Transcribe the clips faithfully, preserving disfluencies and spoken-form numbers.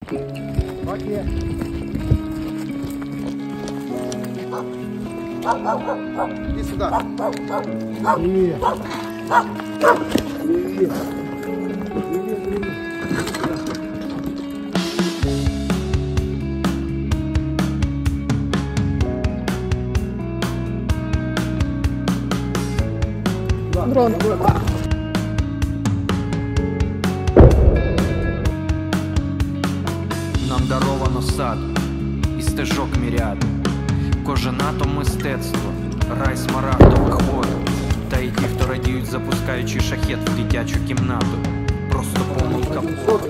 Окей. Иди сюда. Привет. Привет. Дрон. Нам даровано сад і стежок міряд. Кожен атом мистецтво, рай смарагдових вод. Та й ті, хто радіють, запускаючи шахет в дитячу кімнату. Просто помилка.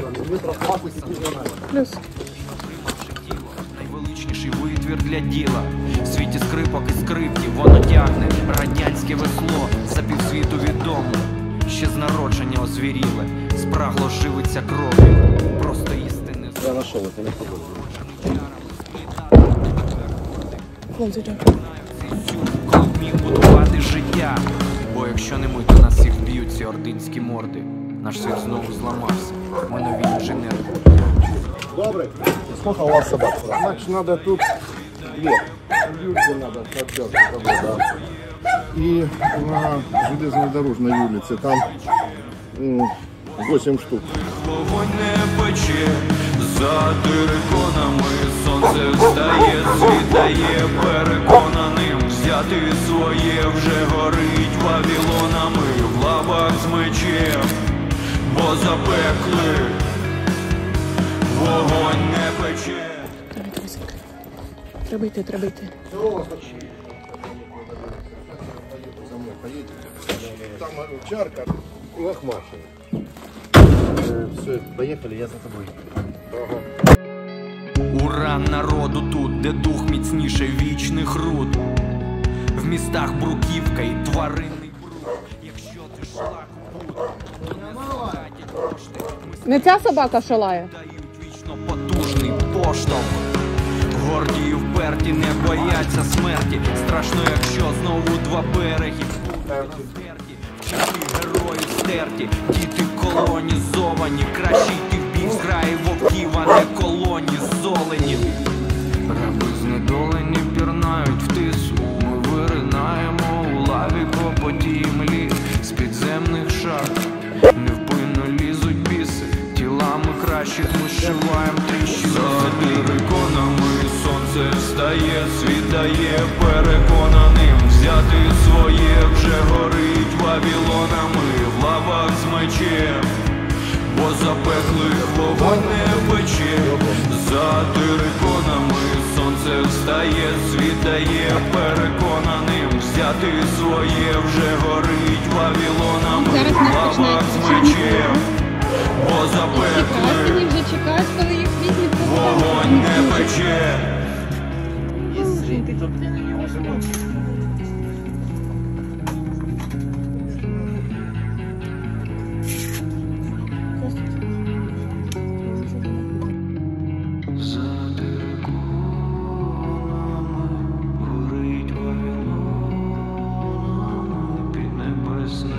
Плюс. Найвеличніший витвір для діла. В світі скрипок і скрипків воно тягне радянське весло. За півсвіту відомо, ще з народження озвіріле. Спрагло живиться кров'ю, просто істини. Я нашел, это не подобно. Коли б міг будувати життя. Бо якщо не ми, то нас всіх вб'ють ці ординські морди. Наш світ знову зламався. Ми нові інженери. Добрый. Сколько у вас собак? Значит, надо тут две. Юльке надо поддержку, да. И на железнодорожной улице там восемь штук. Вогонь не пече, за териконами сонце встає, світає переконаним. Взяти своє вже горить вавілонами в лавах з мечем, бо запекли, вогонь не пече. Треба йти, треба йти. Там чарка. Лохмашина. Все, поехали, я за тобой. Ага. Ура народу тут, де дух міцніше вічних руд. В містах бруківка і тваринний бруд. Якщо ти шлак у пут, то не заплатять кошти. Не ця собака шалає? Дають вічно потужний поштовх. Горді і вперті не бояться смерті. Страшно, якщо знову два береги будуть розверті. Вчителі герої стерті, діти колонізовані. Краще йти в бій з граї вовків, а не колонізоленів. Раби знедолені пірнають в тису. Ми виринаємо у лаві по потій млі. З підземних шахт невпинно лізуть біси. Тілами кращих ми зшиваємо тріщини. За териконами сонце встає, світає переконаним. Взяти своє вже горить вавілонами в лавах з мечем, бо запеклих вогонь не пече. За териконами сонце встає, світає переконаним. Взяти своє вже горить вавілонами в лавах з мечем, бо запеклих Вони вже чекають, коли їх візьмуть. вогонь не пече. За териконами горить вавілонами під небесним